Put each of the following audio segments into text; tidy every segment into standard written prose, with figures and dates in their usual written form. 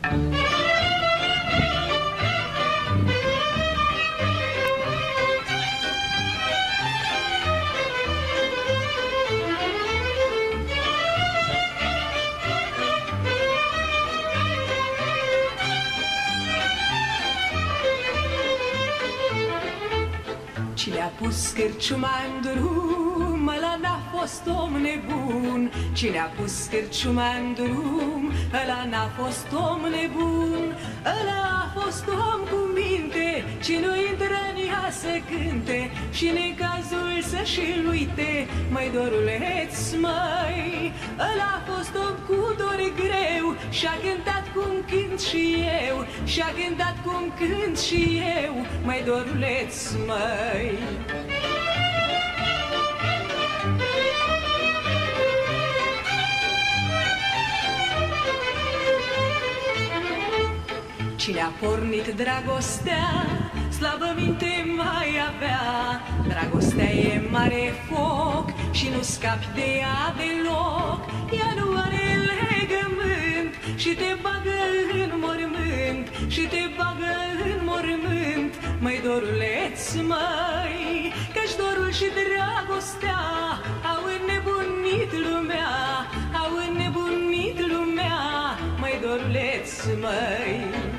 Cine a pus cârciuma în drum, ăla n-a fost om nebun. Cine a pus cârciuma în drum, ăla n-a fost om nebun. Ăla a fost om cu minte, ce nu intră în ea să cânte și în cazul să-și-l uite, măi doruleț, măi. Ăla a fost om cu dor greu și-a cântat cum cânt și eu, și-a cântat cum cânt și eu, măi doruleț, măi. Cine a pornit dragostea, slabă minte mai avea. Dragostea e mare foc și nu scapi de ea deloc. Ea nu are legământ și te bagă în mormânt, și te bagă în mormânt, măi doruleț, măi. Căci dorul și dragostea au înnebunit lumea, au înnebunit lumea, măi doruleț, măi.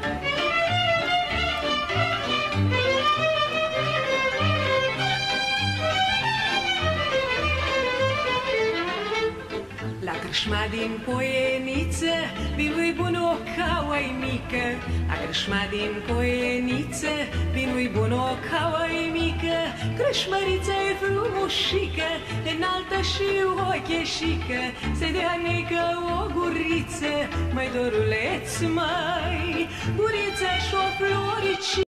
La crâșma din Poieniță, vinul-i bun o caua-i mică. La crâșma din Poieniță, vinul-i bun o caua-i mică. Crâșmărița-i frumușică, înaltă și o cheșică, se dea necă o guriță, măi doruleț, măi. Gurița și o florici